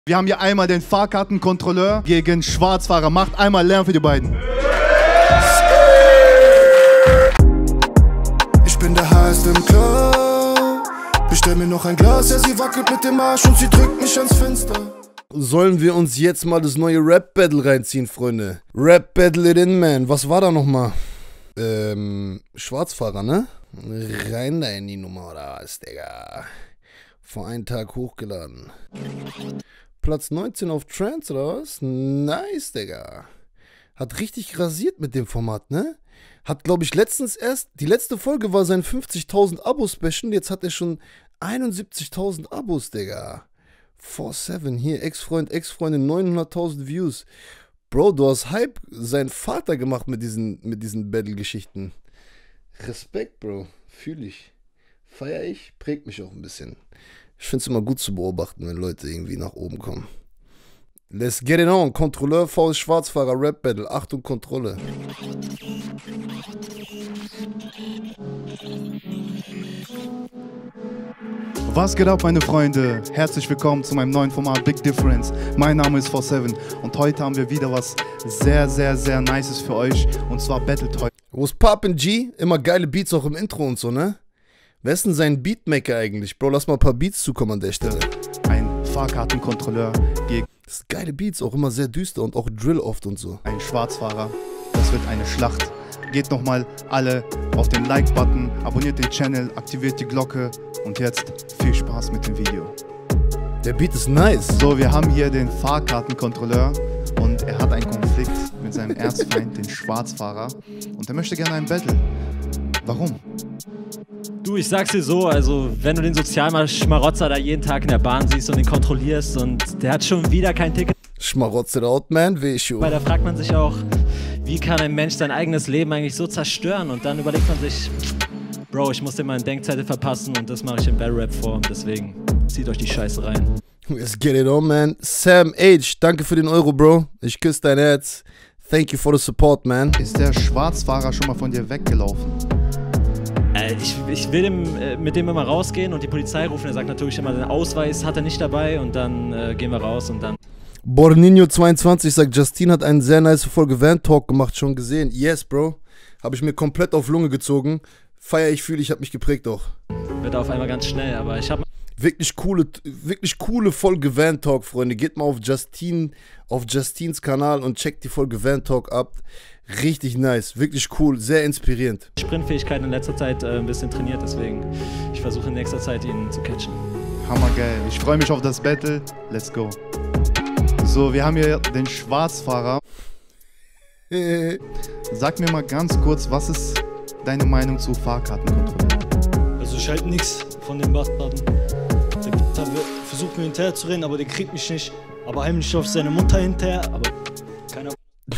Wir haben hier einmal den Fahrkartenkontrolleur gegen Schwarzfahrer. Macht einmal Lärm für die beiden. Ich bin der Heiß im Club. Bestell mir noch ein Glas, ja sie wackelt mit dem Arsch und sie drückt mich ans Fenster. Sollen wir uns jetzt mal das neue Rap-Battle reinziehen, Freunde? Rap-Battle it in, man. Was war da nochmal? Schwarzfahrer, ne? Rein da in die Nummer, oder was, Digga? Vor einem Tag hochgeladen. Platz 19 auf Trance, oder was? Nice, Digga. Hat richtig rasiert mit dem Format, ne? Hat, glaube ich, letztens erst, die letzte Folge war sein 50.000 Abo-Special, jetzt hat er schon 71.000 Abos, Digga. 4-7, hier, Ex-Freund, Ex-Freundin, 900.000 Views. Bro, du hast Hype seinen Vater gemacht mit diesen Battle-Geschichten. Respekt, Bro. Fühl ich. Feier ich, prägt mich auch ein bisschen. Ich finde es immer gut zu beobachten, wenn Leute irgendwie nach oben kommen. Let's get it on. Kontrolleur vs Schwarzfahrer Rap Battle. Achtung, Kontrolle. Was geht ab, meine Freunde? Herzlich willkommen zu meinem neuen Format Big Difference. Mein Name ist 4-7 und heute haben wir wieder was sehr, sehr, sehr Nices für euch. Und zwar Battle Toy. Wo's poppin', G? Immer geile Beats auch im Intro und so, ne? Wer ist denn sein Beatmaker eigentlich? Bro, lass mal ein paar Beats zukommen an der Stelle. Ein Fahrkartenkontrolleur gegen das sind geile Beats, auch immer sehr düster und auch Drill oft und so. einen Schwarzfahrer. Das wird eine Schlacht. Geht nochmal alle auf den Like-Button, abonniert den Channel, aktiviert die Glocke und jetzt viel Spaß mit dem Video. Der Beat ist nice. So, wir haben hier den Fahrkartenkontrolleur und er hat einen Konflikt mit seinem Erzfeind, den Schwarzfahrer. Und er möchte gerne ein Battle. Warum? Du, ich sag's dir so, also wenn du den Sozialschmarotzer da jeden Tag in der Bahn siehst und ihn kontrollierst und der hat schon wieder kein Ticket, Schmarotzer out, man, wie ich. weil da fragt man sich auch, wie kann ein Mensch sein eigenes Leben eigentlich so zerstören? Und dann überlegt man sich, Bro, ich muss dir mal einen Denkzettel verpassen und das mache ich in Battle-Rap-Form, deswegen zieht euch die Scheiße rein. Let's get it on, man. Sam H, danke für den Euro, Bro. Ich küsse dein Herz. Thank you for the support, man. Ist der Schwarzfahrer schon mal von dir weggelaufen? Ich will mit dem immer rausgehen und die Polizei rufen. Er sagt natürlich immer, den Ausweis hat er nicht dabei und dann gehen wir raus und dann... Borninho22 sagt, Justin hat eine sehr nice Folge Van Talk gemacht, schon gesehen. Yes, Bro. Habe ich mir komplett auf Lunge gezogen. Feier ich, fühle ich, habe mich geprägt auch. Wird auf einmal ganz schnell, aber ich habe... Wirklich coole Folge Van Talk, Freunde. Geht mal auf Justins Kanal und checkt die Folge Van Talk ab. Richtig nice, wirklich cool, sehr inspirierend. Sprintfähigkeit in letzter Zeit ein bisschen trainiert, deswegen ich versuche in nächster Zeit ihn zu catchen. Hammergeil. Ich freue mich auf das Battle. Let's go. So, wir haben hier den Schwarzfahrer. Sag mir mal ganz kurz, was ist deine Meinung zu Fahrkartenkontrolle? Also ich halte nichts von den Bastarden. Der versucht mir hinterher zu rennen, aber der kriegt mich nicht. Aber heimlich auf seine Mutter hinterher, aber keiner.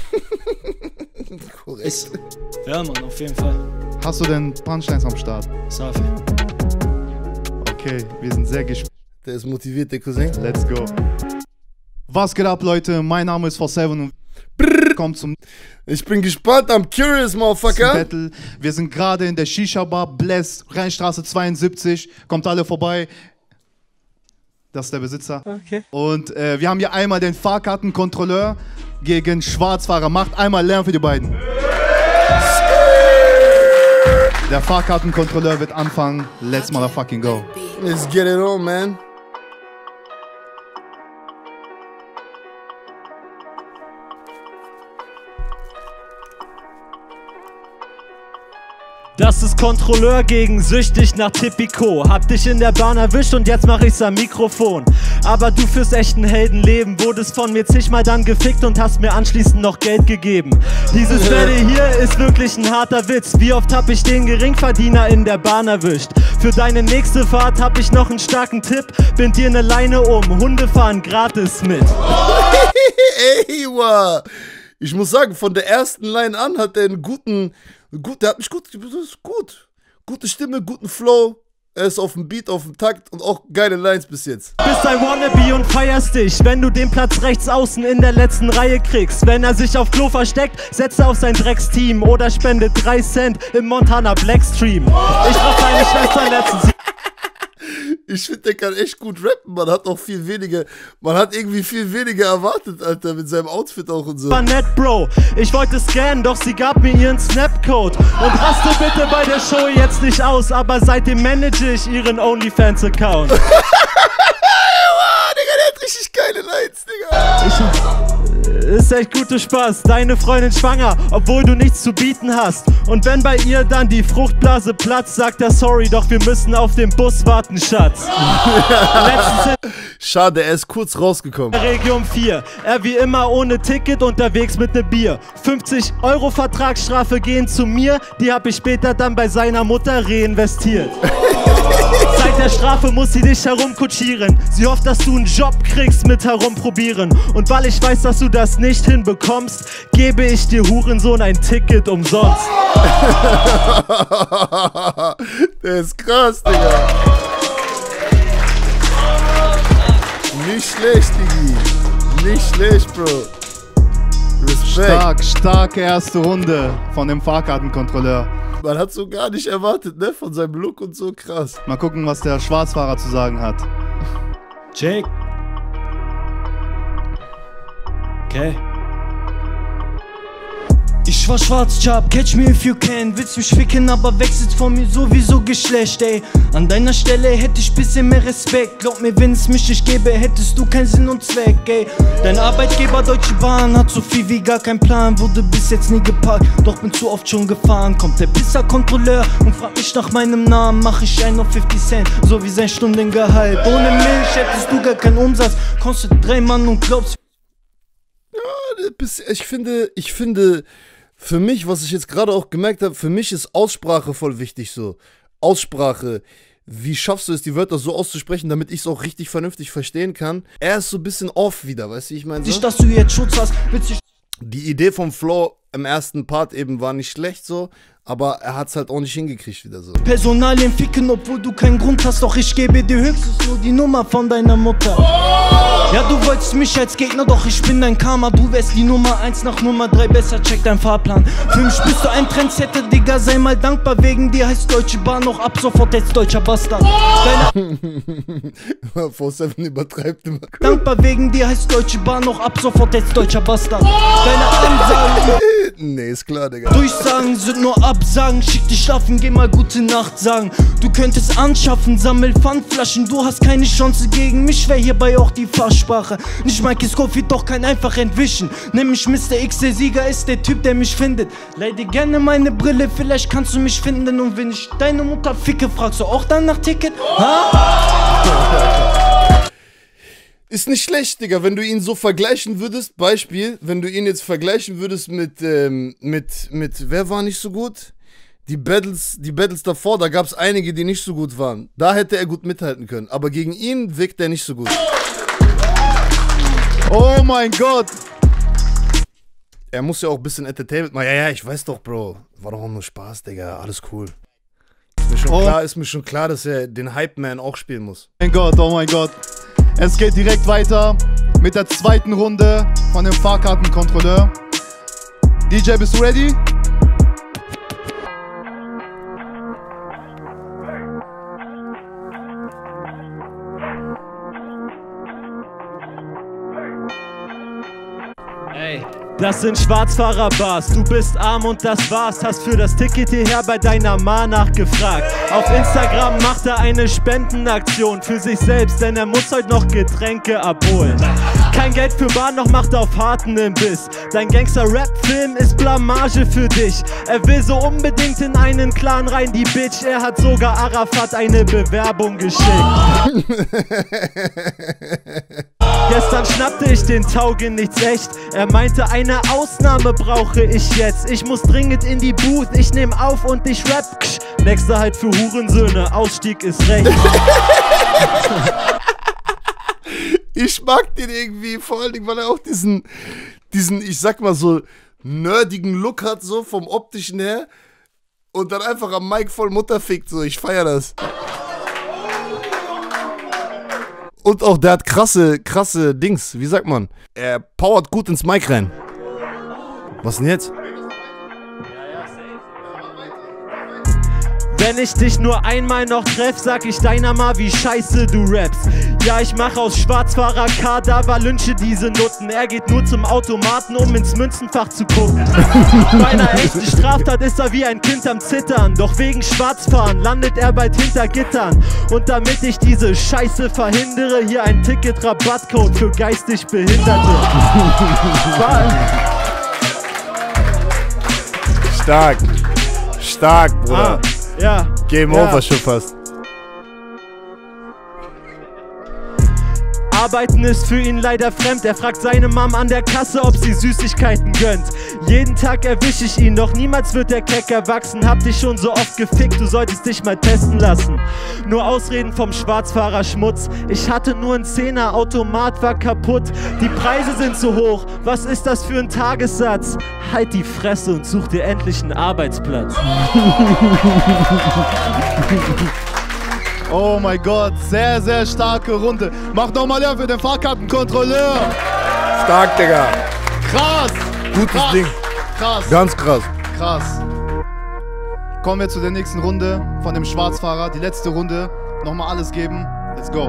Korrekt. Ja, Mann, auf jeden Fall. Hast du denn Punchlines am Start? Safi. Okay, wir sind sehr gespannt. Der ist motiviert, der Cousin. Let's go. Was geht ab, Leute? Mein Name ist 4-7 und kommt zum Ich bin gespannt, I'm curious, motherfucker. Battle. Wir sind gerade in der Shisha-Bar Bless, Rheinstraße 72. Kommt alle vorbei. Das ist der Besitzer. Okay. Und wir haben hier einmal den Fahrkartenkontrolleur gegen Schwarzfahrer. Macht einmal Lärm für die beiden. Der Fahrkartenkontrolleur wird anfangen. Let's motherfucking go. Let's get it on, man. Das ist Kontrolleur gegen süchtig nach Tipico. Hab dich in der Bahn erwischt und jetzt mach ich's am Mikrofon. Aber du fürs echten Heldenleben wurdest von mir zigmal dann gefickt und hast mir anschließend noch Geld gegeben. Dieses Battle hier ist wirklich ein harter Witz. Wie oft hab ich den Geringverdiener in der Bahn erwischt? Für deine nächste Fahrt hab ich noch einen starken Tipp. Bind dir eine Leine um, Hunde fahren gratis mit. Ey, wow. Ich muss sagen, von der ersten Line an hat er einen der hat mich gut, das ist gut. Gute Stimme, guten Flow. Er ist auf dem Beat, auf dem Takt und auch geile Lines bis jetzt. Bist ein Wannabe und feierst dich, wenn du den Platz rechts außen in der letzten Reihe kriegst. Wenn er sich auf Klo versteckt, setzt er auf sein Drecksteam oder spendet 3 Cent im Montana Blackstream. Ich brauch deine Schwester letztens. Ich finde, der kann echt gut rappen. Man hat irgendwie viel weniger erwartet, Alter, mit seinem Outfit auch und so. War nett, Bro. Ich wollte scannen, doch sie gab mir ihren Snapcode. Und raste bitte bei der Show jetzt nicht aus, aber seitdem manage ich ihren OnlyFans-Account. Digga, der hat richtig geile Lines, Digga. Ist echt guter Spaß, deine Freundin schwanger, obwohl du nichts zu bieten hast. Und wenn bei ihr dann die Fruchtblase platzt, sagt er sorry, doch wir müssen auf den Bus warten, Schatz. Schade, er ist kurz rausgekommen. Region 4, er wie immer ohne Ticket unterwegs mit ne Bier. 50 € Vertragsstrafe gehen zu mir, die hab ich später dann bei seiner Mutter reinvestiert. Seit der Strafe muss sie dich herumkutschieren. Sie hofft, dass du einen Job kriegst mit herumprobieren. Und weil ich weiß, dass du das nicht hinbekommst, gebe ich dir Hurensohn ein Ticket umsonst. Der ist krass, Digga. Nicht schlecht, Digi. Nicht schlecht, Bro. Respekt. Stark erste Runde von dem Fahrkartenkontrolleur. Man hat so gar nicht erwartet, ne? Von seinem Look und so, krass. Mal gucken, was der Schwarzfahrer zu sagen hat. Check. Okay. Ich war schwarz, Chab, catch me if you can. Willst mich ficken, aber wechselt von mir sowieso Geschlecht, ey. An deiner Stelle hätte ich bisschen mehr Respekt. Glaub mir, wenn es mich nicht gäbe, hättest du keinen Sinn und Zweck, ey. Dein Arbeitgeber Deutsche Bahn hat so viel wie gar kein Plan. Wurde bis jetzt nie geparkt, doch bin zu oft schon gefahren. Kommt der Pizza-Kontrolleur und fragt mich nach meinem Namen. Mach ich einen auf 50 Cent, so wie sein Stundengehalt. Ohne Milch hättest du gar keinen Umsatz. Kostet 3 Mann und glaubst... Ja, ich finde, für mich, was ich jetzt gerade auch gemerkt habe, für mich ist Aussprache voll wichtig so. Aussprache. Wie schaffst du es, die Wörter so auszusprechen, damit ich es auch richtig vernünftig verstehen kann? Er ist so ein bisschen off wieder, weißt du, wie ich meine? Nicht, dass du jetzt Schutz hast, willst du... Die Idee vom Flow im ersten Part eben war nicht schlecht so, aber er hat es halt auch nicht hingekriegt wieder so. Personalien ficken, obwohl du keinen Grund hast, doch ich gebe dir höchstens nur die Nummer von deiner Mutter. Ja, du wolltest mich als Gegner, doch ich bin dein Karma. Du wärst die Nummer 1 nach Nummer 3, besser check dein Fahrplan. Für mich bist du ein Trendsetter, Digga, sei mal dankbar. Wegen dir heißt Deutsche Bahn noch ab sofort jetzt deutscher Bastard. 47 übertreibt immer. Dankbar wegen dir heißt Deutsche Bahn noch ab sofort jetzt deutscher Bastard. Deine Ansagen... Nee, ist klar, Digga. Durchsagen sind nur Absagen, schick dich schlafen, geh mal gute Nacht sagen. Du könntest anschaffen, sammel Pfandflaschen, du hast keine Chance gegen mich, wär hierbei auch die Fachsprache. Nicht Mikey Scofield, doch kein einfach entwischen. Nämlich Mr. X, der Sieger ist der Typ, der mich findet. Leih dir gerne meine Brille, vielleicht kannst du mich finden. Und wenn ich deine Mutter ficke, fragst du auch dann nach Ticket? Ha? Ist nicht schlecht, Digga, wenn du ihn so vergleichen würdest, Beispiel, wenn du ihn jetzt vergleichen würdest mit, wer war nicht so gut? Die Battles davor, da gab es einige, die nicht so gut waren. Da hätte er gut mithalten können, aber gegen ihn wirkt er nicht so gut. Oh mein Gott! Er muss ja auch ein bisschen Entertainment machen. Ja, ich weiß doch, Bro. War doch auch nur Spaß, Digga, alles cool. Ist mir schon klar, dass er den Hype-Man auch spielen muss. Oh mein Gott. Es geht direkt weiter mit der zweiten Runde von dem Fahrkartenkontrolleur. DJ, bist du ready? Ey. Das sind Schwarzfahrer-Bars, du bist arm und das war's. Hast für das Ticket hierher bei deiner Ma nachgefragt. Auf Instagram macht er eine Spendenaktion für sich selbst, denn er muss heute noch Getränke abholen. Kein Geld für Bahn, noch macht er auf harten Imbiss. Dein Gangster-Rap-Film ist Blamage für dich. Er will so unbedingt in einen Clan rein, die Bitch. Er hat sogar Arafat eine Bewerbung geschickt. Gestern schnappte ich den Taugenichts echt. Er meinte, eine Ausnahme brauche ich jetzt. Ich muss dringend in die Booth, ich nehm auf und ich rap. Nächster halt für Hurensöhne, Ausstieg ist recht. Ich mag den irgendwie, vor allen Dingen, weil er auch diesen, ich sag mal so, nerdigen Look hat, so vom optischen her. Und dann einfach am Mic voll Mutter fickt, so, ich feier das. Und auch, der hat krasse Dings, wie sagt man? Er powert gut ins Mic rein. Was denn jetzt? Wenn ich dich nur einmal noch treff, sag ich deiner mal, wie scheiße du rappst. Ja, ich mach aus Schwarzfahrer Kadaver, lynche diese Nutten. Er geht nur zum Automaten, um ins Münzenfach zu gucken. Bei einer echten Straftat ist er wie ein Kind am Zittern. Doch wegen Schwarzfahren landet er bald hinter Gittern. Und damit ich diese Scheiße verhindere, hier ein Ticket-Rabattcode für geistig Behinderte. Stark. Stark, Bruder. Ja. Game over schon fast. Arbeiten ist für ihn leider fremd. Er fragt seine Mom an der Kasse, ob sie Süßigkeiten gönnt. Jeden Tag erwisch ich ihn, doch niemals wird der Crack erwachsen. Hab dich schon so oft gefickt, du solltest dich mal testen lassen. Nur Ausreden vom Schwarzfahrer Schmutz. Ich hatte nur einen Zehner, Automat war kaputt. Die Preise sind zu hoch, was ist das für ein Tagessatz? Halt die Fresse und such dir endlich einen Arbeitsplatz. Oh mein Gott, sehr, sehr starke Runde. Mach nochmal Lärm für den Fahrkartenkontrolleur. Stark, Digga. Krass. Gutes Krass. Ding. Krass. Ganz krass. Krass. Kommen wir zu der nächsten Runde von dem Schwarzfahrer. Die letzte Runde. Nochmal alles geben. Let's go.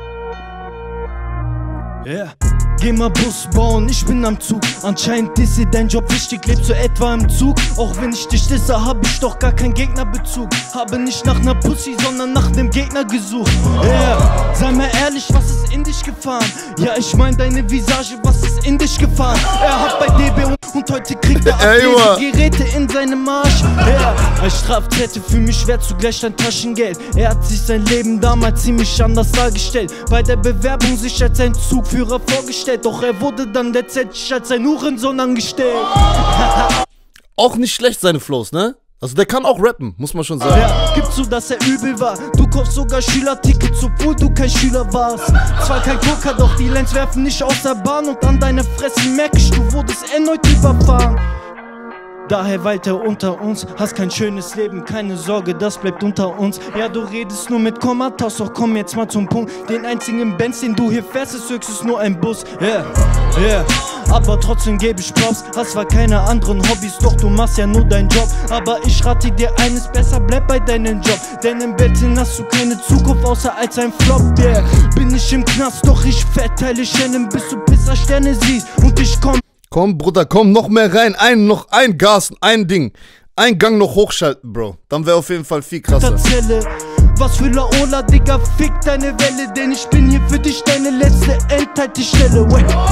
Yeah. Geh mal Bus bauen, ich bin am Zug. Anscheinend ist dir dein Job wichtig, lebst du etwa im Zug. Auch wenn ich dich disse, hab ich doch gar keinen Gegnerbezug. Habe nicht nach ner Pussy, sondern nach dem Gegner gesucht. Yeah. Sei mal ehrlich, was ist in dich gefahren? Ja, ich mein deine Visage, was ist in dich gefahren? Er hat bei DB und heute kriegt er Geräte in seinem Arsch. Yeah. Als Straftäter für mich wär zugleich dein Taschengeld. Er hat sich sein Leben damals ziemlich anders dargestellt. Bei der Bewerbung sich als ein Zugführer vorgestellt. Doch er wurde dann letztendlich als ein Hurensohn angestellt. Auch nicht schlecht seine Flows, ne? Also der kann auch rappen, muss man schon sagen. Ja, gibst du, dass er übel war? Du kaufst sogar Schülertickets, obwohl du kein Schüler warst. Zwar kein Koker, doch die Lens werfen nicht aus der Bahn. Und an deiner Fresse merk ich, du wurdest erneut überfahren. Daher weiter unter uns, hast kein schönes Leben, keine Sorge, das bleibt unter uns. Ja, du redest nur mit Kommatas, doch komm jetzt mal zum Punkt. Den einzigen Benz, den du hier fährst, ist höchstens nur ein Bus. Yeah, yeah. Aber trotzdem gebe ich Props, hast zwar keine anderen Hobbys, doch du machst ja nur deinen Job. Aber ich rate dir eines, besser bleib bei deinem Job. Denn im Berlin hast du keine Zukunft, außer als ein Flop, yeah. Bin ich im Knast, doch ich verteile Sterne, bis du Pissasterne siehst. Und ich komm. Komm, Bruder, komm, noch mehr rein. Noch ein Gas, ein Ding. Ein Gang noch hochschalten, Bro. Dann wäre auf jeden Fall viel krasser. Was für Laola, Digga, fick deine Welle. Denn ich bin hier für dich deine letzte Endhaltestelle.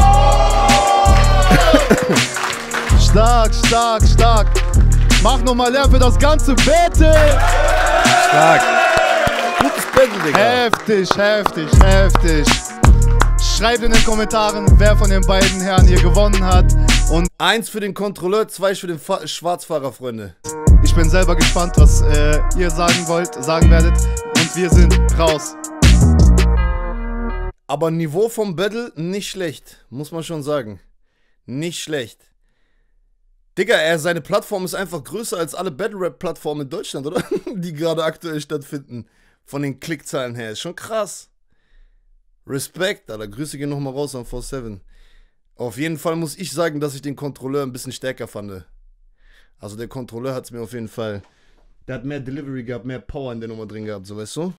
Stark, stark, stark. Mach nochmal Lärm für das ganze Battle. Stark. Gutes Battle, Digga. Heftig, heftig, heftig. Schreibt in den Kommentaren, wer von den beiden Herren hier gewonnen hat. Und 1 für den Kontrolleur, 2 für den Schwarzfahrer, Freunde. ich bin selber gespannt, was ihr sagen werdet. Und wir sind raus. Aber Niveau vom Battle nicht schlecht, muss man schon sagen. Nicht schlecht. Digga, seine Plattform ist einfach größer als alle Battle-Rap-Plattformen in Deutschland, oder? Die gerade aktuell stattfinden. Von den Klickzahlen her. Ist schon krass. Respekt, Alter. Grüße gehen nochmal raus an 47. Auf jeden Fall muss ich sagen, dass ich den Kontrolleur ein bisschen stärker fand. Also der Kontrolleur hat es mir auf jeden Fall... Der hat mehr Delivery gehabt, mehr Power in der Nummer drin gehabt, so weißt du?